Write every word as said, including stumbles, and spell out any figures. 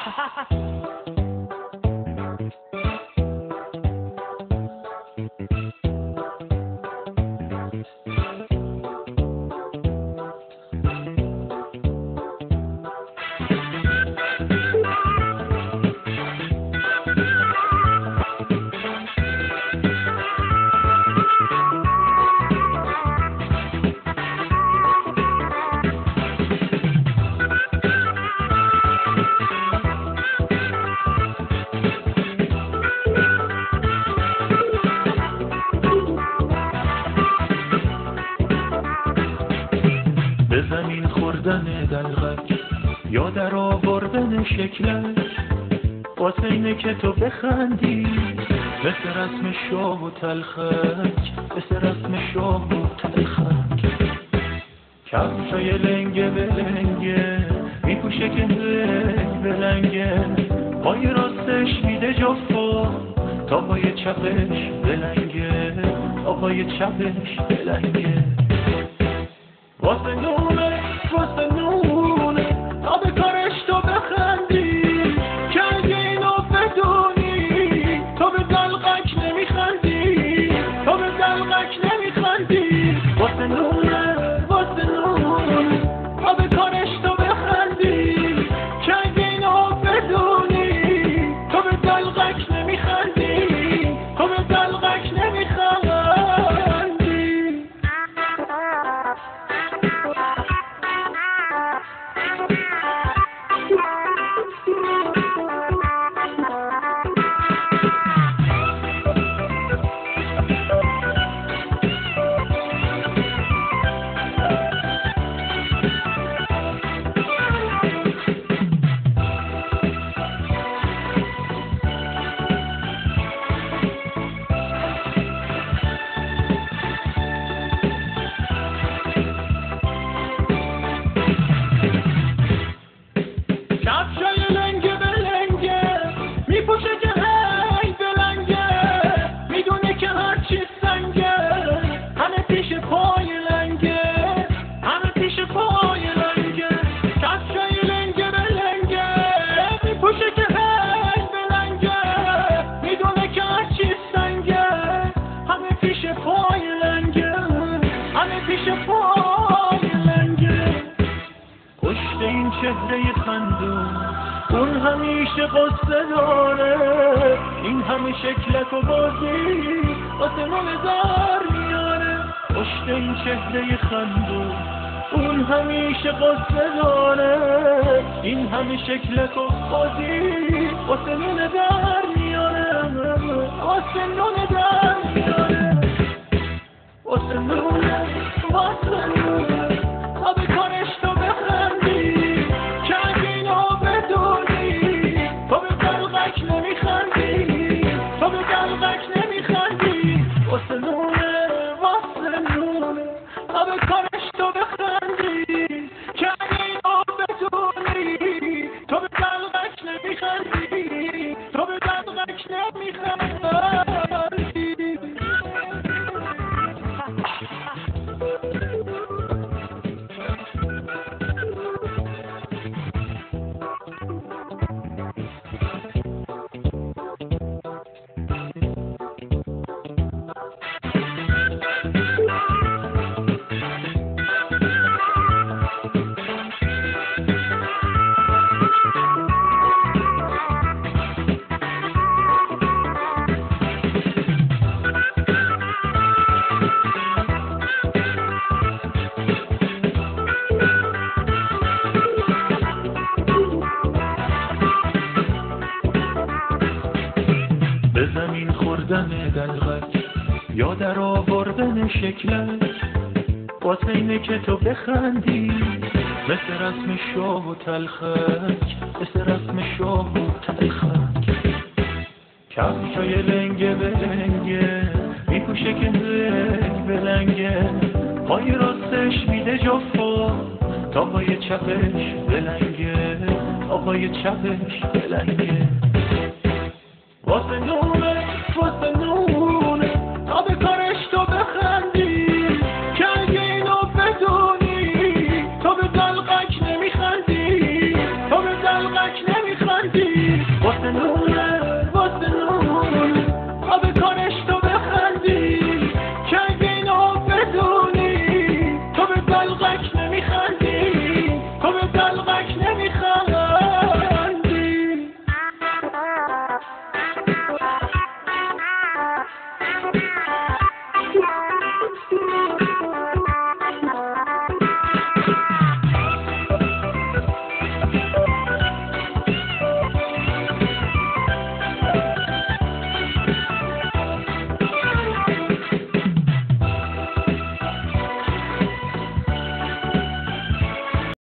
زمین خوردن دلغک یا در آوردن شکلک، واسه اینه که تو بخندی مثل رسم شاه و تلخک، مثل رسم شاه و تلخک. کفشای لنگه به لنگه میپوشه که لنگ به لنگه، پای راستش میده جفا تا پای چپش بلنگه، تا پای چپش بلنگه. واسه نونه واسه نونه تا به کارش تو بخندی، که اگه اینو بدونی تو به دلغک نمیخندی، تو به دلغک نمیخندی. واسه نونه واسه نونه تا به کارش تو بخندی، که اگه اینو بدونی تو به دلغک نمیخندی، تو به دلغک نمیخندی. پشت این چهره خندون اون همیشه قصه داره، این همه شکلک و بازی واسه ما نظر میاره. پشت این چهره خندون اون همیشه قصه داره، این همه شکلک و بازی واسه نونه در میاره، واسه نونه در میاره، واسه نونه واسه نونه تا به کارش تو بخندی، که اگه اینو بدونی تو به دلغک نمیخندی، تو به دلغک نمیخندی. واسه نونه واسه نونه تا به کارش تو بخندی، که اگه اینو بدونی تو به دلغک نمیخندی، تو به دلغک نمیخندی. به زمین خوردن دلغک یا در آوردن شکلک، واسه اینه که تو بخندی مثل رسم شاه و تلخک، مثل رسم شاه و تلخک. کفشای لنگه به لنگه میپوشه که لنگ به لنگه، پای راستش میده جفا تا پای چپش بلنگه، تا پای چپش بلنگه. واسه نون